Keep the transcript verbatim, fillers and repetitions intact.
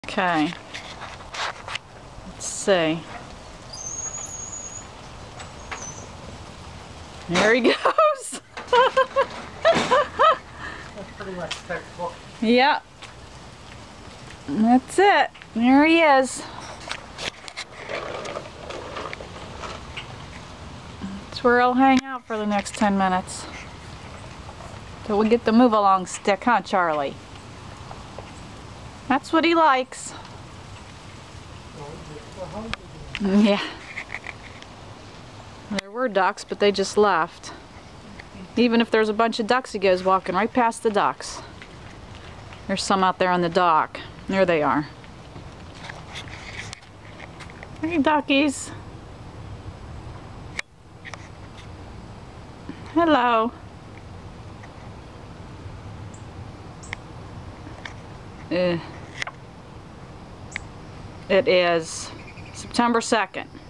Okay. Let's see. There he goes. That's pretty much textbook. Yep. That's it. There he is. That's where he'll hang out for the next ten minutes. Till we get the move along stick, huh, Charlie? That's what he likes. Yeah. There were ducks, but they just left. Even if there's a bunch of ducks, he goes walking right past the ducks. There's some out there on the dock. There they are. Hey, duckies. Hello. Uh, it is September second.